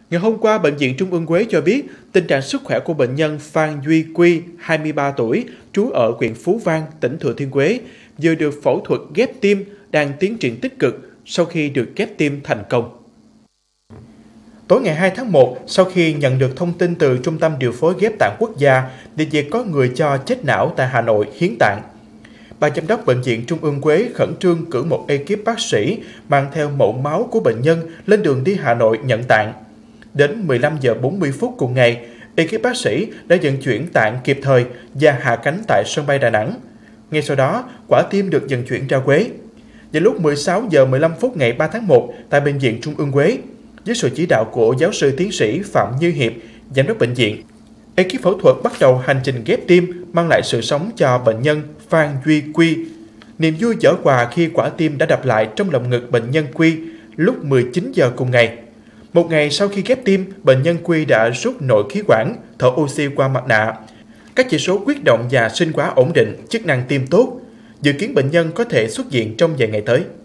Ngày hôm qua, Bệnh viện Trung ương Huế cho biết tình trạng sức khỏe của bệnh nhân Phan Duy Quy, 23 tuổi, trú ở huyện Phú Vang, tỉnh Thừa Thiên Huế, vừa được phẫu thuật ghép tim đang tiến triển tích cực sau khi được ghép tim thành công. Tối ngày 2 tháng 1, sau khi nhận được thông tin từ Trung tâm Điều phối Ghép tạng Quốc gia về việc có người cho chết não tại Hà Nội hiến tạng, Ban giám đốc Bệnh viện Trung ương Huế khẩn trương cử một ekip bác sĩ mang theo mẫu máu của bệnh nhân lên đường đi Hà Nội nhận tạng. Đến 15 giờ 40 phút cùng ngày, ekip bác sĩ đã vận chuyển tạng kịp thời và hạ cánh tại sân bay Đà Nẵng. Ngay sau đó, quả tim được vận chuyển ra Huế. Vào lúc 16 giờ 15 phút ngày 3 tháng 1 tại Bệnh viện Trung ương Huế, dưới sự chỉ đạo của giáo sư tiến sĩ Phạm Như Hiệp, giám đốc bệnh viện, ekip phẫu thuật bắt đầu hành trình ghép tim mang lại sự sống cho bệnh nhân Phan Duy Quy. Niềm vui giở quà khi quả tim đã đập lại trong lồng ngực bệnh nhân Quy lúc 19 giờ cùng ngày. Một ngày sau khi ghép tim, bệnh nhân Quy đã rút nội khí quản, thở oxy qua mặt nạ. Các chỉ số huyết động và sinh hóa ổn định, chức năng tim tốt. Dự kiến bệnh nhân có thể xuất viện trong vài ngày tới.